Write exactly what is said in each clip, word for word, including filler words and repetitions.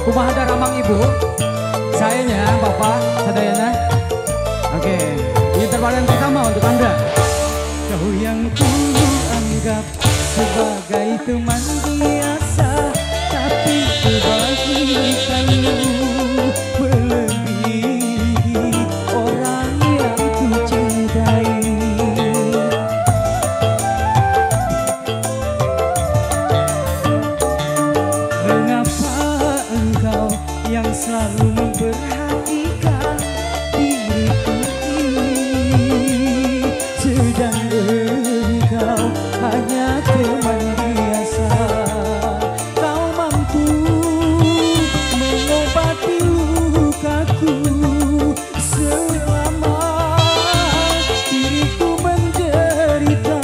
Kumaha ada ramang ibu, sayanya bapak, sadayana. Oke, ini terbadan pertama untuk anda. Kau yang ku anggap sebagai teman biasa, tapi kebahagiaanmu melebihi orang yang ku cintai. Mengapa engkau yang selalu memperhatikan diriku ini, sedang engkau hanya teman biasa. Kau mampu mengobati lukaku selama diriku menderita,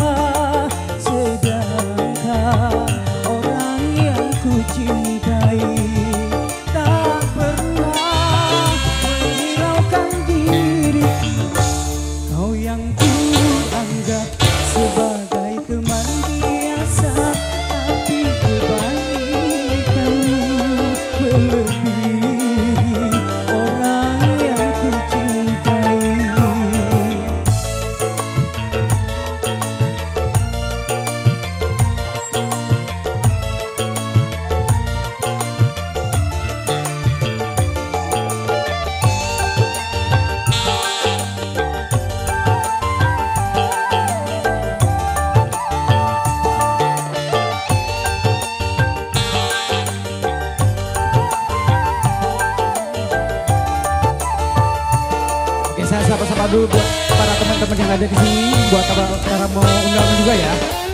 sedangkan orang yang ku cintai tak pernah menghiraukan diriku. Kau yang ku anggap sebagai teman biasa, tapi kebaikanmu melebihi orang yang ku cintai. Oke, saya sapa-sapa dulu buat para teman-teman yang ada di sini, buat para, para mau undangan juga ya.